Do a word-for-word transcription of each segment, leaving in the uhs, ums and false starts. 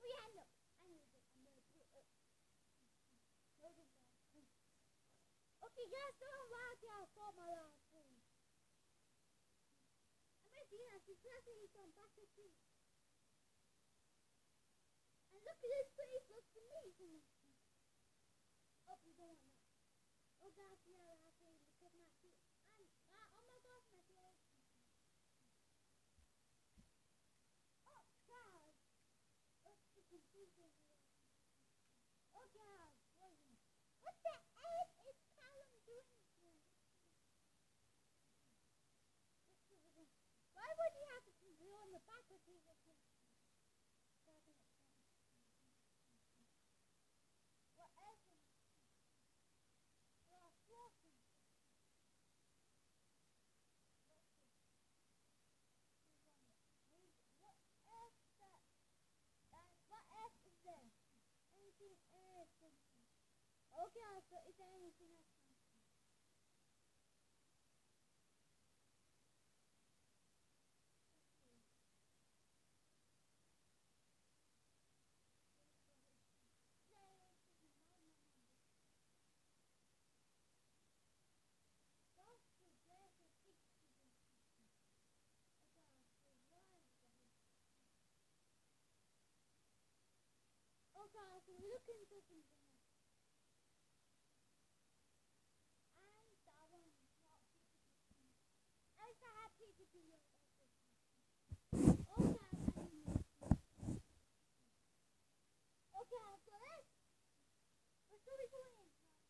your hand up. I know that I'm gonna do it. No, no, no. Okay, guys, don't laugh. Y'all saw my last thing. I'm gonna do that. She's actually some butter too. And look at this face. Looks amazing. Oh, you don't want that. Oh gosh, yeah, I have to look at my feet. And, uh, oh my gosh, my feet. Oh god. Oh, it's confusing. Oh god. What the heck is Callum doing here? Why would he have to be on the back of his head? What else? Well, walking. What else that? Uh, what else is there? Anything else? Okay, so is there anything else? Okay, so we're looking for something else. And that one is not pizza. I used to have pizza to you. Okay, okay, so let's, where should we go in?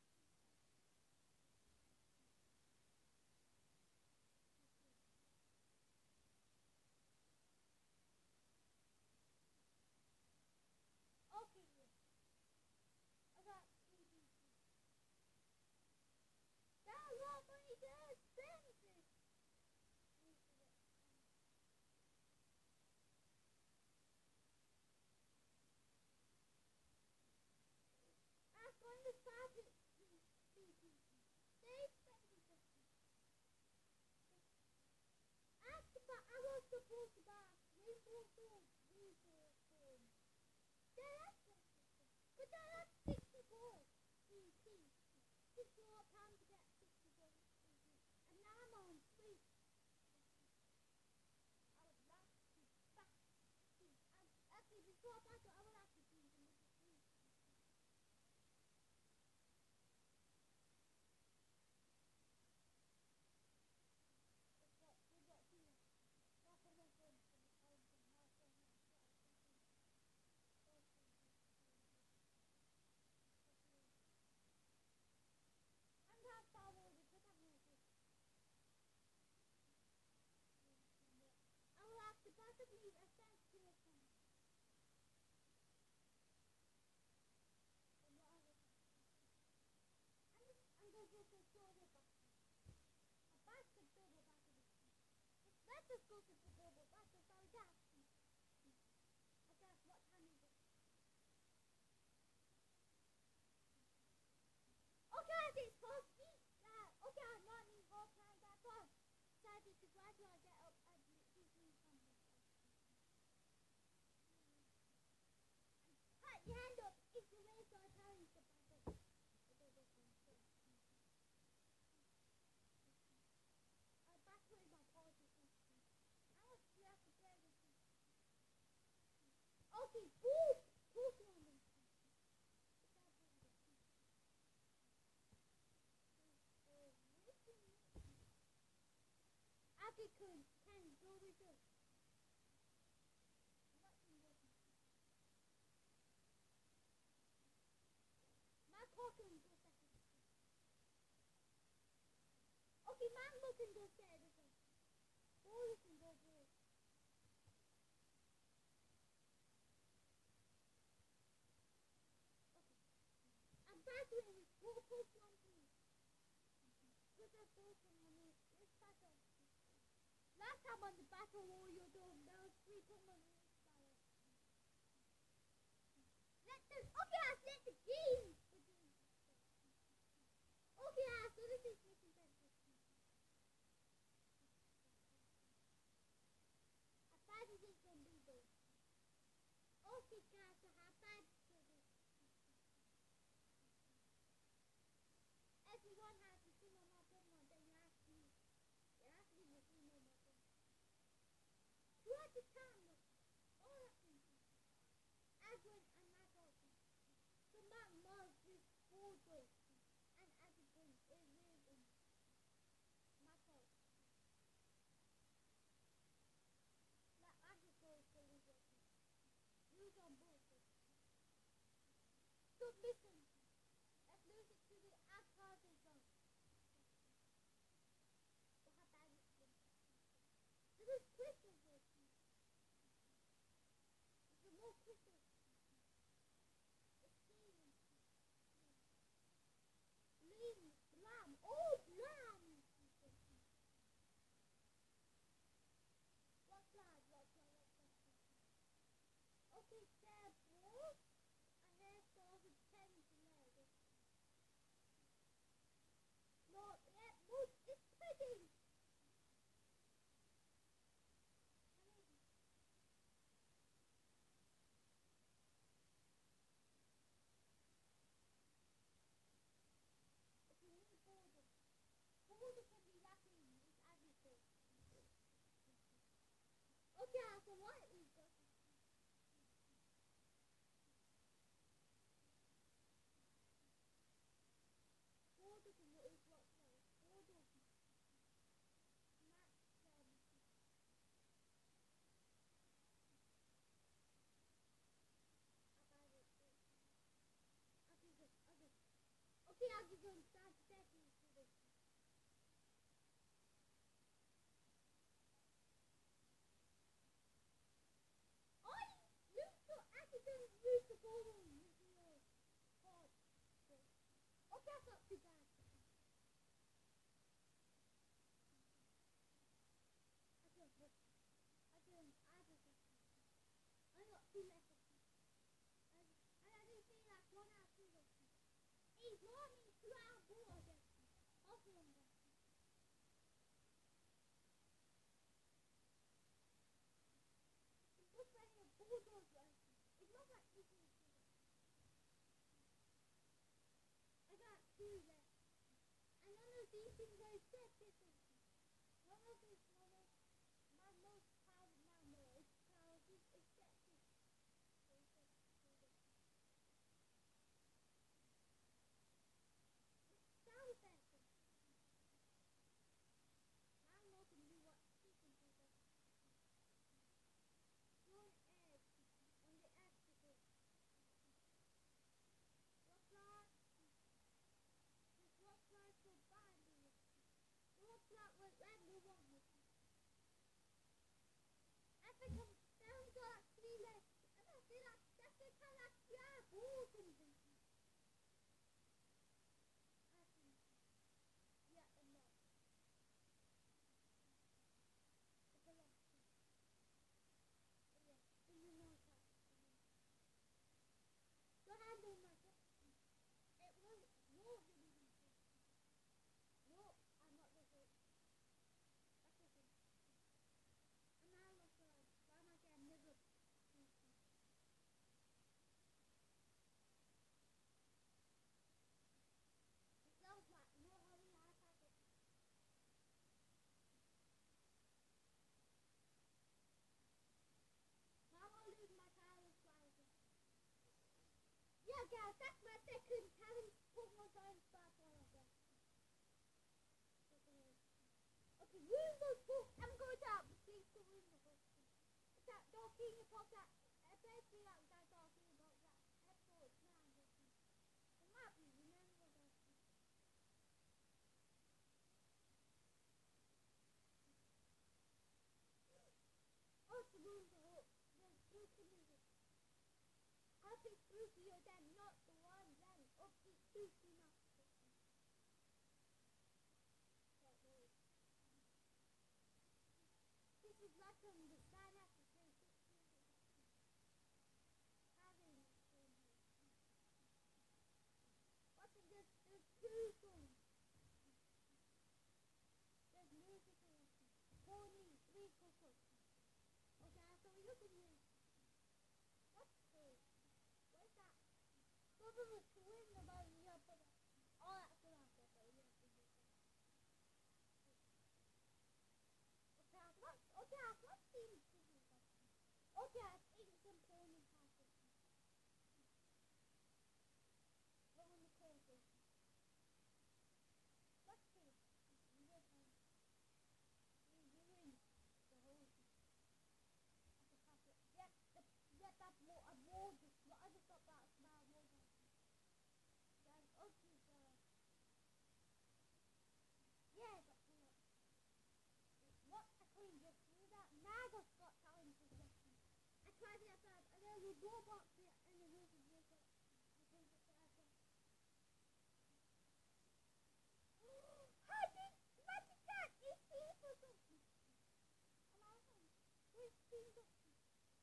Okay, yeah. Okay. That a lot of money to expenses. I'm going to stop it. They expensive. After that, I was supposed to buy rainbow food. Rainbow food. That's but that's sixty dollars. See, see. Sixty pounds to get sixty dollars. And now I'm on three. I would love to back. Actually, before I back, I would have to do the three. I will have to possibly ascend to a thing. I'm going to go to the global basket. A basket global basket. Let's just go to the global basket. So I guess. I guess what time is it? Okay, it's supposed to eat that. Okay, I'm not in all time. That's all. So I need to gradually get up and do something. Put your hand up. It's the way so I tell you the basket. I backward my politics. I was left to play with you. Okay, boom! Boom on them. Abby could can go with us. My car can go second. Okay, man, look and go there. Oh, you can go there. Okay. I'm battling with four Pokemon teams. Put that Pokemon on me. Let's battle. Last time on the Battle Royale Dome, there was three Pokemon in this battle. Let the, okay, I let the game. Okay, so this is making sense. I thought this is going to be good. Okay, guys, so that's not too bad. I don't know. I don't, I don't know. I got two lessons. And, and I didn't see like one out of two lessons. He's running throughout ball against me. Also on them. He's just playing a bulldog lesson. It's not like this is I got two left. And none of these things are accepted. One of these, one of my most proud number is proud is accepted. Sound better. I'm not going to do what people do. One egg on the accident. What's that? What's that so bad? What's that what red we want? I think I'm down to like three left. I don't see that. That's the kind of yeah, balls and things. I think. Yeah, and no. It's a lot. Yeah, do you know that? So I know myself. It was no hidden. No, I'm not the good. That's the thing. And now I'm like, why am I getting never? It sounds like no hurry, I have it. Now I'll lose my power slider. Yeah, guys, that's my second talent. Put my time back on again. Okay, win the book. I'm going to out. Please to win the book. It's that talking about that. Especially like that talking about that episode nine. It might be remember that. Oh, to win the book. There's two to music. I think Brucey or then not the one then. Up to Brucey not. This is not from the sign up to say having what's in this? There's two songs. There's music and pony, three cocoa. Okay, so we look at this. What's this? Where's that? Those are the twins about the upper. Oh, that's what I'm saying. Okay, I've got, okay, I've got these. Okay, I've eaten some pony passes. What was the cold thing? What's this? You're doing the whole thing. Yes, the, yes, that's more, a more, the other stuff that's now more than. Then, okay, so. Yeah, but, you know, what I couldn't just do that. Now I got time to get them. I tried it outside, and then we go back there, and the roof is just like, I think it's like that. How did, what is that? It's beef or something. Am I wrong? It's beef or something.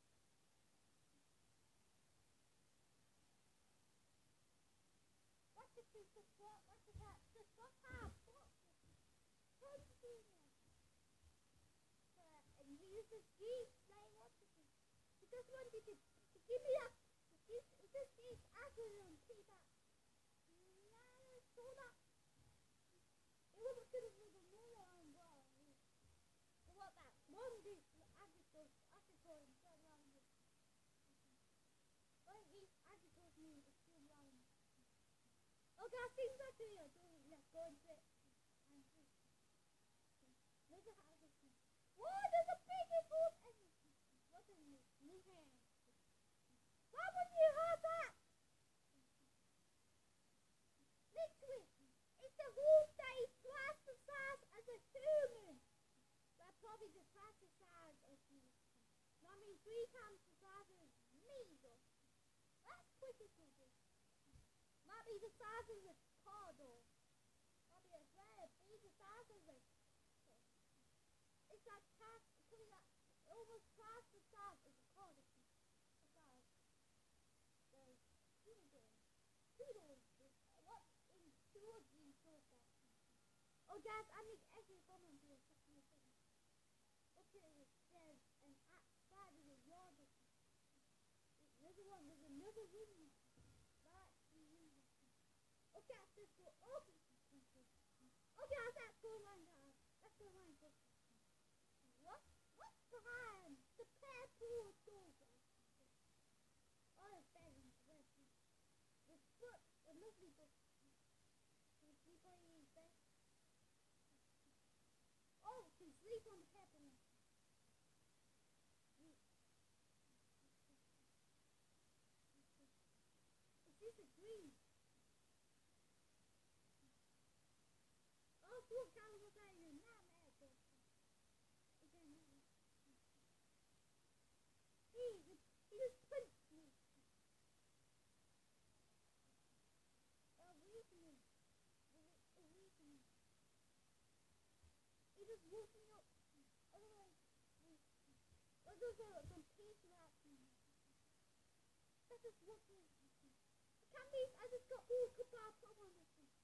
What's the piece of what? What's the cat? The stuff half. What? How did you do that? Uh, and we use this beef. Like, what's the thing? He just wanted to, to give me that. This, this beef acronym. See that? Nah, so that. It wasn't good as the more on well. What that? One beef. Agriculture. Agriculture. And turn around here. One beef. Agriculture means it's too long. Okay, I think that's it. Let's go into it. There's a house. Whoa, there's a biggest wolf. What's in this? New hand. Why would you have that? Literally, it's a wolf that is twice the size as a human. That's probably the twice the size as you. I mean, three times the size of me, though. That's pretty cool. Might be the size of the car, though. Oh guys, I need actually come on to a second thing. Okay, there's an outside of the yard. Another one, there's another room. Right, okay, I said go open. Okay, I said go around guys. Let's go around. What? What's behind the pair pool door? Oh, the bed is ready. The foot, the lovely book. Can you sleep on your bed? Oh, can sleep on the peppermint. Is this a dream? Oh, poor cow was out in a nightmare. Again, he, he just punched me. Oh, weakness. Oh, weakness. He just woke me up. Otherwise, oh, those are some peace wraps. That just woke me up. I can't believe I just got all goodbye pop on this one.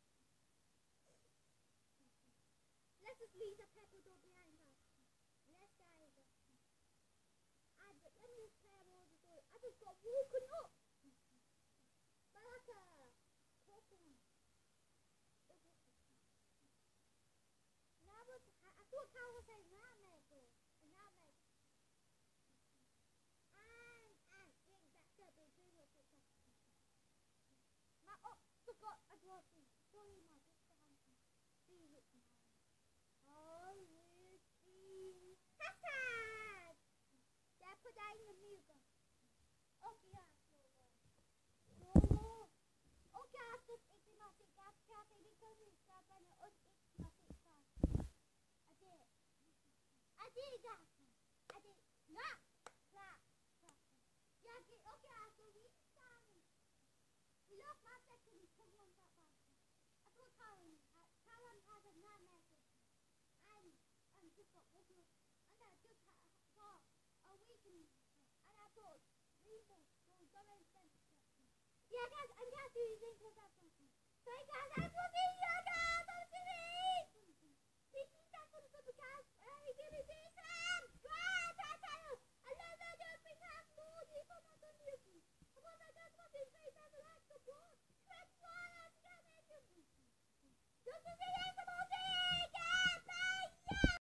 Let's just leave the pepper door behind us. Let's guys. I just, let me just play all the door. I just got woken up. By like a Pokemon. Now I, was, I thought Carol was saying nightmare door. A nightmare. And, and, think that's a big deal with it. Now, oh, forgot I brought this. Sorry, my sister Hanson. See it now. Oh, Ricky. Hashtag! Yeah, put that in the music. Okay, yeah. So, okay, I just eat my sick gas cafe because it's got an uneat my sick gas. I did. I did that. I did not clap. Yeah, okay, okay, I so we started. We lost my second Pokemon that bad. I thought Karen, Karen had a nightmare. And, and just got woken up. And I just had a weekend. And I thought, Rainbow, go go and spend. Yeah, guys, I'm going to do these things without something. So, guys, I'm going to see you guys on T V. Please subscribe to the podcast. Hey, give me this and subscribe. I tell you, I love that just because more people are going to listen. I want to just want to say that I like the book. That's why I'm going to do. Just to see